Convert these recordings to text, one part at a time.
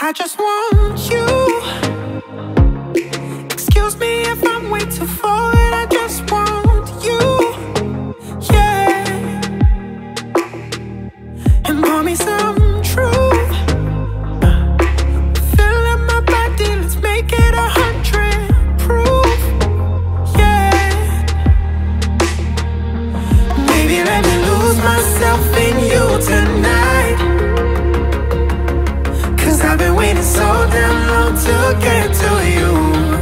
I just want you. Excuse me if I'm way too forward. I just want you, yeah. And pour me some truth. Fill up my body, let's make it 100 proof, yeah. Maybe let me lose myself in you tonight. I've been waiting so damn long to get to you.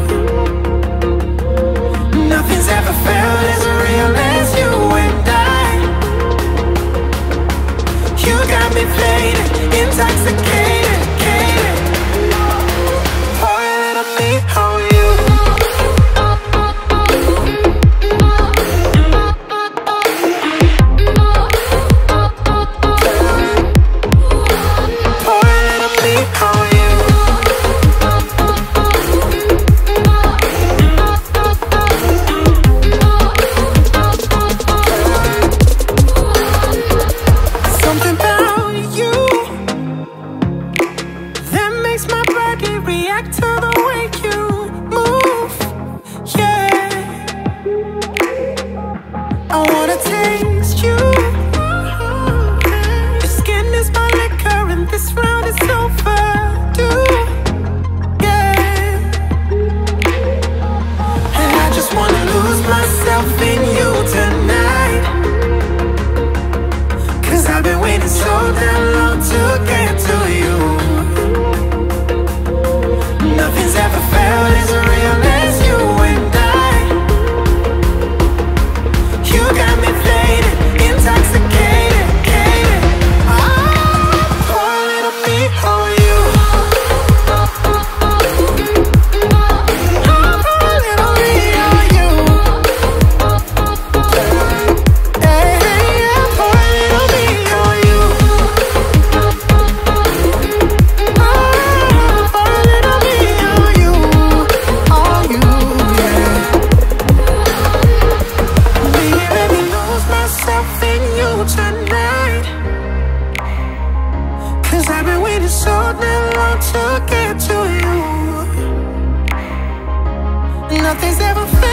Nothing's ever felt as real as you and I. You got me faded, intoxicated, cated. Pour a little me on you. React to the way you move, yeah. I wanna taste you. Your skin is my liquor and this round is overdue, yeah. And I just wanna lose myself in you tonight. 'Cause I've been waiting so damn long to get to you. Nothing's ever felt as real as you and I. You got me faded, intoxicated, cated. Pour a little me on you. Pour a little me on you. Hey, yeah, pour a little me on you. Pour a little me on you. Tonight, 'cause I've been waiting so damn long to get to you. Nothing's ever felt